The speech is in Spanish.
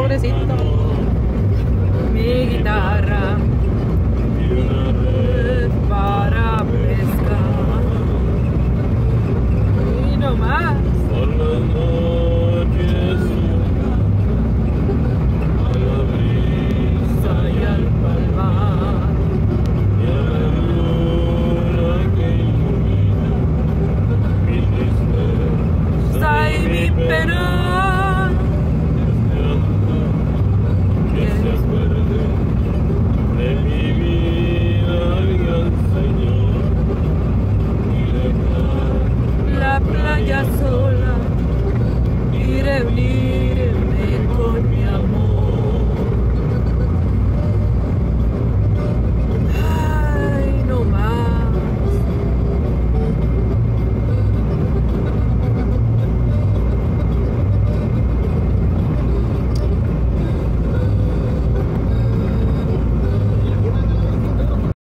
pobrecito. Mi guitarra y una red para pescar. Y no más. Por las noches a la brisa Y al palmar. y a la luna que ilumina mi tristeza Y mi pena.